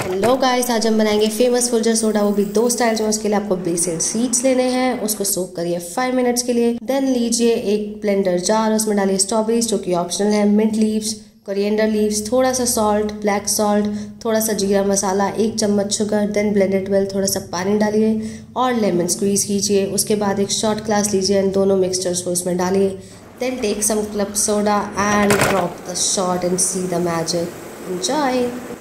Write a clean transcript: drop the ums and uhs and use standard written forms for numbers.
Hello guys, आज हम बनाएंगे फेमस फुलजर सोडा, वो भी 2 स्टाइल में। उसके लिए आपको बेसिल सीड्स लेने हैं, उसको सोक करिए 5 मिनट्स के लिए। देन लीजिए एक ब्लेंडर जार, उसमें डालिए स्ट्रॉबेरीज जो कि ऑप्शनल है, मिंट लीव्स, कोरिएंडर लीव्स, थोड़ा सा सॉल्ट, ब्लैक सॉल्ट, थोड़ा सा जीरा मसाला, 1 चम्मच शुगर। देन ब्लेंडेड वेल, थोड़ा सा पानी डालिए और लेमन स्क्वीज कीजिए। उसके बाद एक शॉट ग्लास लीजिए एंड दोनों मिक्सचर्स को इसमें डालिए। Then take some club soda and drop the shot and see the magic. Enjoy.